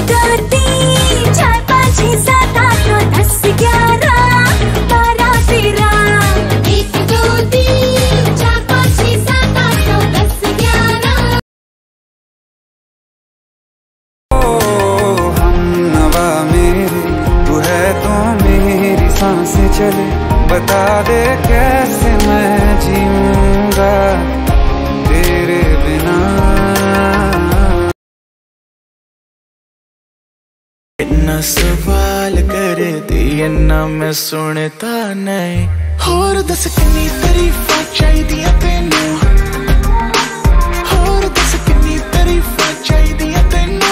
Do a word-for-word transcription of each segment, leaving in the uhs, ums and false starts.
दो तीन चार पाँच छः सात आठ नौ दस ग्यारह बारह तेरह। एक दो तीन चार पाँच छः सात आठ नौ दस ग्यारह। ओ हम नवा मेरे तू है तो मेरी सांसें चले, बता दे कैसे मैं जीऊंगा तेरे बिना। इतना सवाल करे दी इन्ना मैं सुनता नहीं, होर दस किन्नी तारीफां चाहिदियां तैनू, होर दस किन्नी तारीफां चाहिदियां तैनू।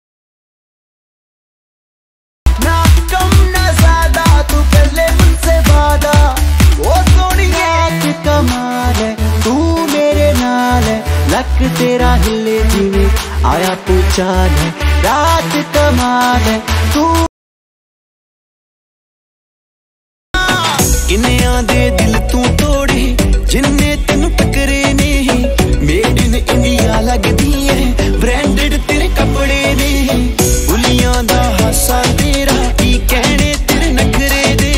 ना कम ना ज्यादा तू कर ले मुझसे वादा, वो सोनिया के कमाल है तू मेरे नाल है, लक तेरा हिले जिवे आया तू चाल है, रात कमाल है तू। किन्नियां दे दिल तू तोड़े जिन्ने तेनू टकरे नहीं, मेड इन इंडिया लगदी है ब्रांडेड तेरे कपड़े ने, बुलियां दा हासा तेरा की कहने तेरे नखरे दे।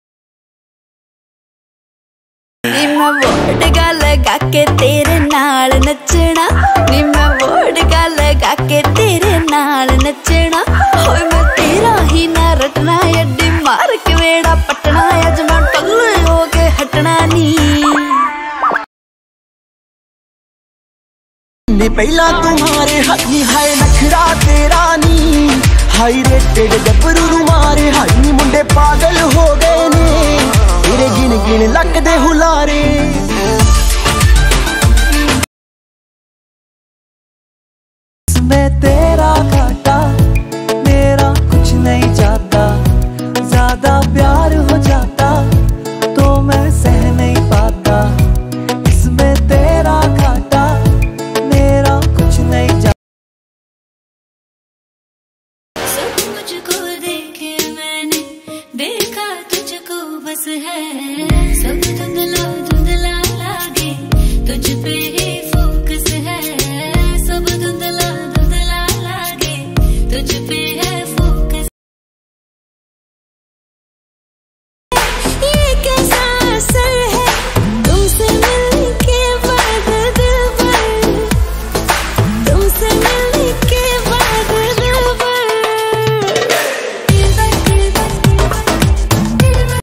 नी मैं वोट गा लगा के तेरे नाल नचना, नी मैं वोट गा लगा के तेरे नाल नचना, होए मैं तेरा ही ना रटना, अड्डी मार के वेड़ा पटना, अज मैं टल्ले हो के हटना नी। नी पहला तुम्हारे हाथ नी हाय नखरा तेरा नी, हाई रेटेड गबरू मारे हाई नी मुंडे पागल हो गए ने, तेरे गिन गिन लक दे हुलारे। मैं तेरा घाटा मेरा कुछ नहीं जाता, ज्यादा प्यार हो जाता तो मैं सह नहीं पाता, इसमें तेरा घाटा मेरा कुछ नहीं जाता। सब मुझको देखे मैंने देखा तुझको बस है, सब धुंधला धुंधला लागे तुझ पे ही फोकस है, सब धुंधला धुंधला लागे तुझ पे